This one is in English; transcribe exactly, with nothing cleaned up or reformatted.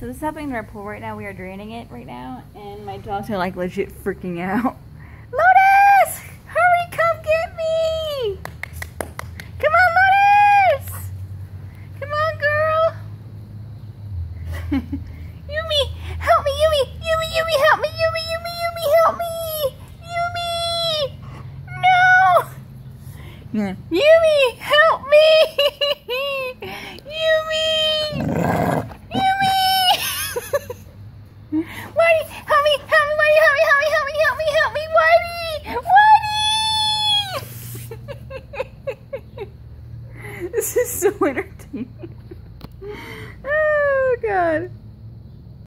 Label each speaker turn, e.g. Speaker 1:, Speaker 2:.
Speaker 1: so this is happening to our pool right now. We are draining it right now, and my dogs are like legit freaking out. Lotus! Hurry, come get me! Come on, Lotus! Come on, girl! Yumi, help me, Yumi! Yumi, Yumi, help me! Yumi, Yumi, Yumi, help me! Yumi! No! Yumi, help me!